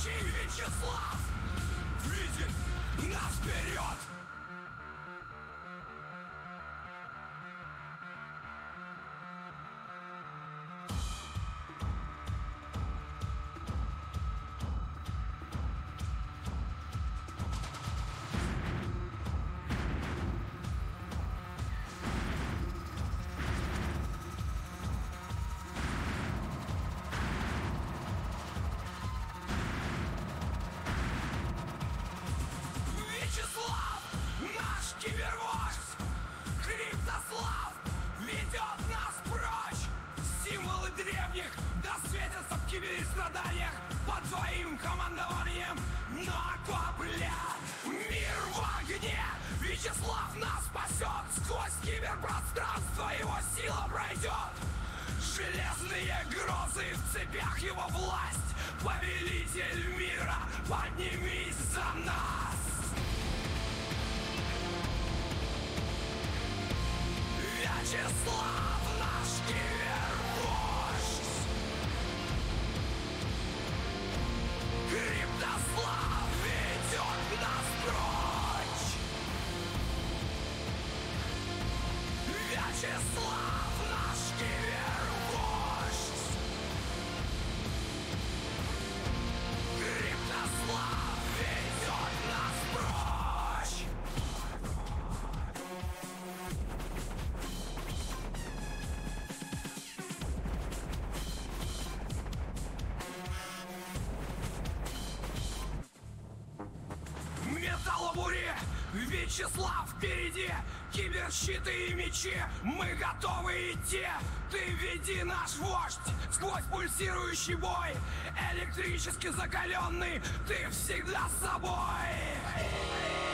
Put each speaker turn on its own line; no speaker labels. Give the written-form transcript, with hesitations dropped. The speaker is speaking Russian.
Могучий Вячеслав видит нас вперед. Вячеслав, наш кибервождь, Криптослав ведет нас прочь. Символы древних досветятся в киберстраданиях под твоим командованием. Но акваплят, мир в огне. Вячеслав нас спасет, сквозь киберпространство его сила пройдет. Железные грозы, в цепях его власть. Повелитель мира, поднимись за нас. Вячеслав, наш кибервождь, Криптослав ведет нас прочь. Вячеслав, наш кибервождь, Криптослав ведет нас прочь. Металлобуре, Вячеслав впереди. Киберщиты и мечи, мы готовы идти. Ты веди наш вождь сквозь пульсирующий бой. Электрически закаленный, ты всегда с собой.